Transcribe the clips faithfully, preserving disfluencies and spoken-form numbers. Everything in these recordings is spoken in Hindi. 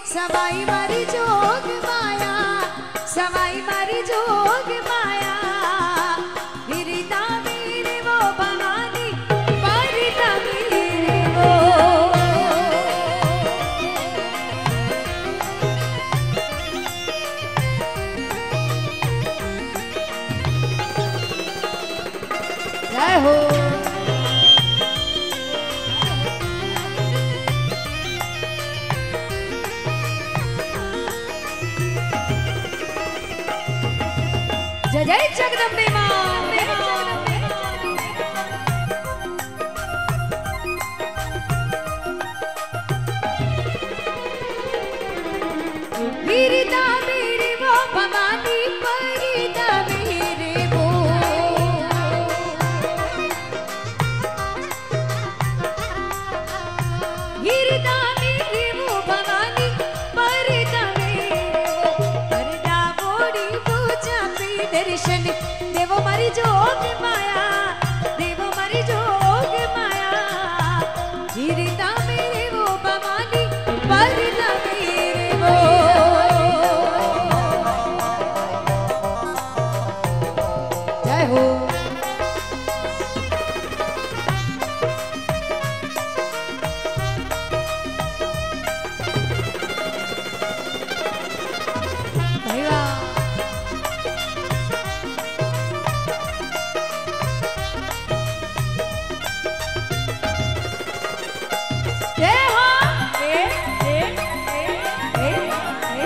सवाई मारी जोग माया, सवाई मारी जोग माया, गिरिता मेरे वो भवानी परिता मेरे वो। जय हो जय जय जगदम्बे मां। गिरिता मेरे वो भवानी परिता मेरे वो। गिरिता मेरे वो भवानी परिता मेरे वो। परिता बोड़ी पूजा पे दर्शन देवो मारी जोग माया, देवो मारी जोग माया, गिरिता मेरे वो भवानी परिता मेरे वो। जय हो भैया जय हो ए ए ए ए ए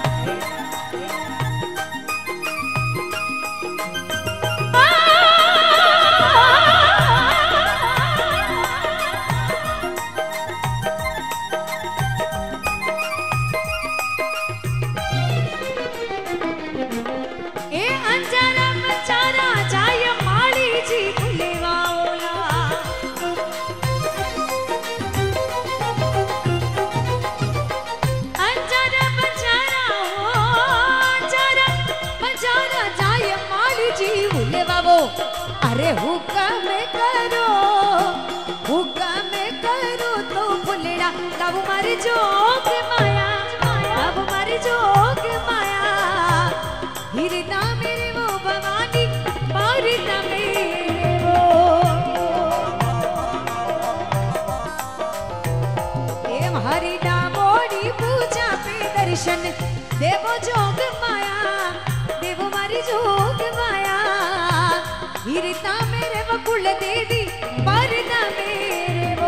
ए अंजारा बचारा जाय माली जी खुलेवा ओला। अंजारा बचारा ओ अंजारा बचारा जाय माली जी खुलेवा वो। अरे हुक्म करो हुक्म करो तो फुलड़ा तब मारी जोग माया, तब मारी जोग माया, गिरता मेरे वो भवानी परिता मेरे वो। ए हरिना मोड़ी पूजा पे दर्शन देवो जोग माया, देवो मारी जोग माया, गिरता मेरे वो कुल देवी परिता मेरे वो।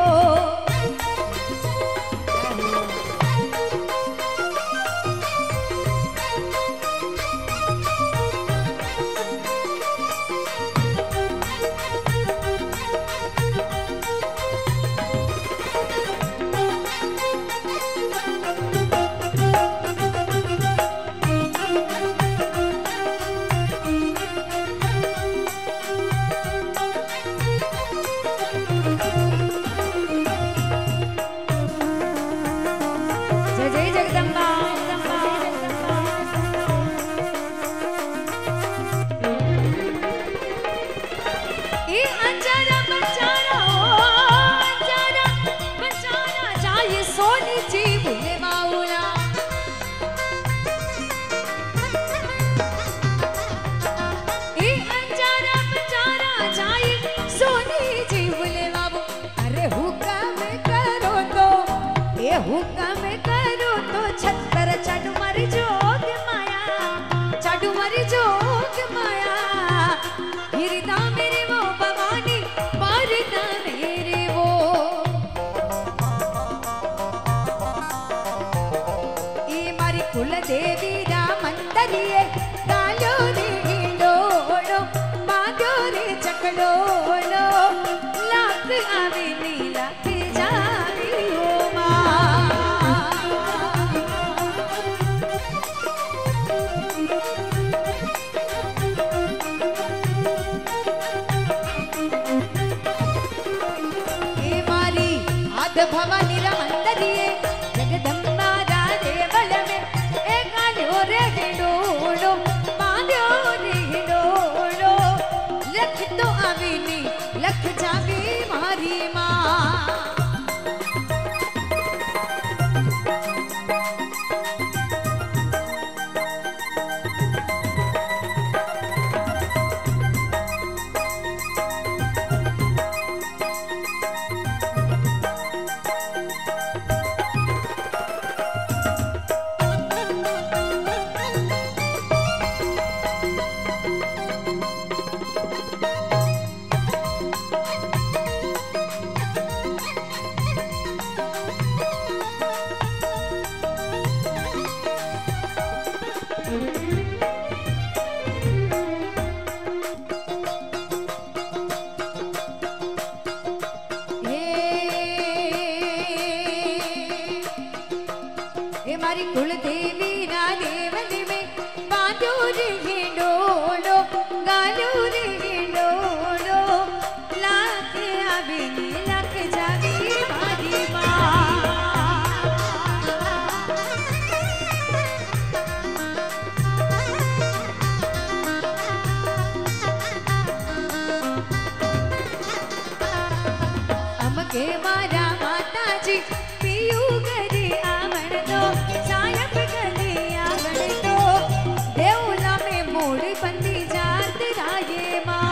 जय जय जगदम्बा जगदम्बा जगदम्बा। ए अंजारा बचारा ओ अंजारा बचारा जाए सोनी जी भूले बाउला। ए अंजारा बचारा जाए सोनी जी भूले बाबू। अरे हुक्म करो तो ए हुक्म करो तो छत्तर चढ़ मर जोग माया, चढ़ मर जोग माया, गिरता मेरे वो भवानी परिता मेरे वो। ए मारी कुल देवी रा मंदरिए गालो रे हिंडोलो बांधो रे चकड़ोलो लाख आवे नीला के जावी हो मां। ए मारी आद भवानी रा मंदरिए जगदम्बा राजे बल में ए गालो रे हिंडोलो बांधो रे हिंडोलो लख तो आवे नी लख जावे मारी मां। मारी कुल देवी ना देवली में बांधो रे हिंडोलो गालो रे हिंडोलो लाख आवे लाख जावे मारी माँ अमके मारा माताजी पियू गरी आवण दो सायब गली आवण दो देवला में मोड़ बंदी जात राये माँ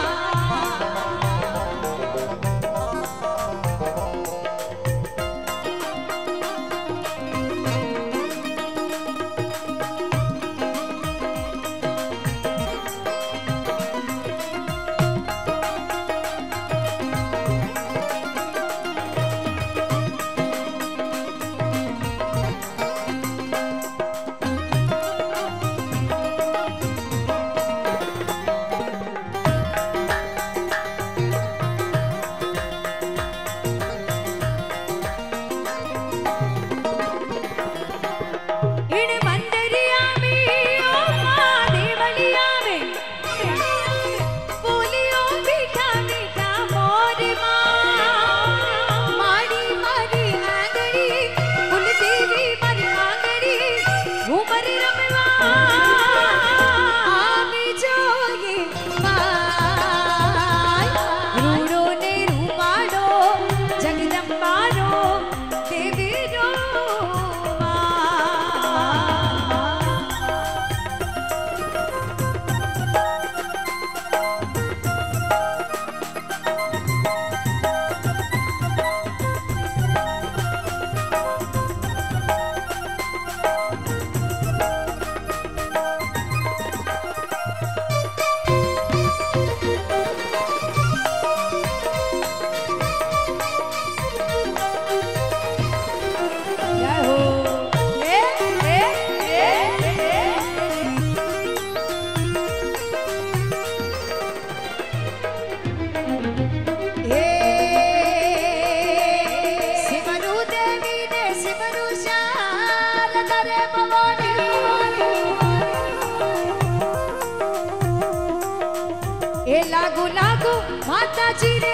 लागू लागू माता जी रे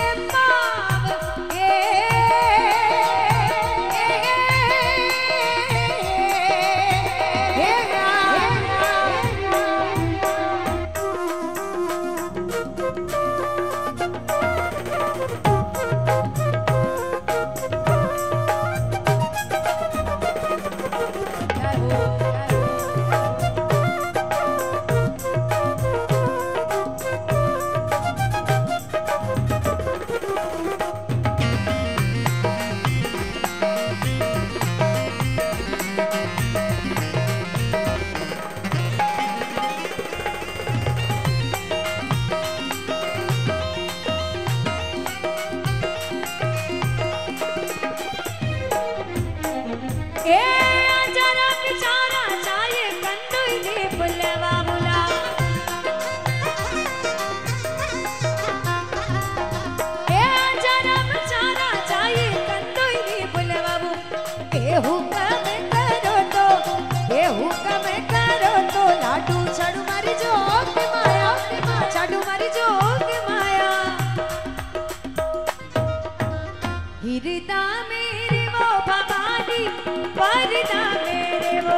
पाव ए हिरदा मेरे वो भवानी वरदा मेरे वो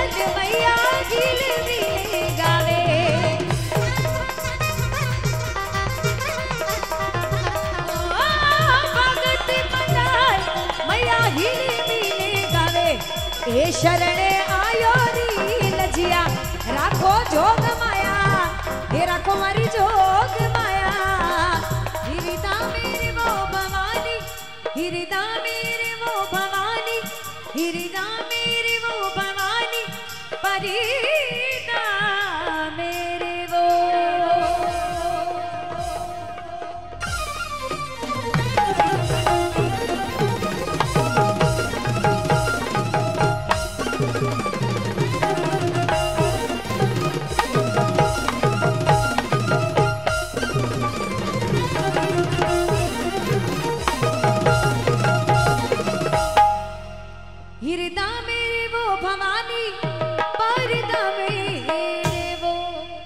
चरण मैया हिल मिले गावे। भगत मंडाल मैया हिल मिले गावे। ए शरणे आयो री लजिया राखो जोग माया, हे राखो मारी जोग माया। हिरदा मेरे वो भवानी, हिरदा मेरे वो भवानी, हिरदा मेरे वो भवानी, परिदा मेरे वो। हिरदा मेरी वो भवानी,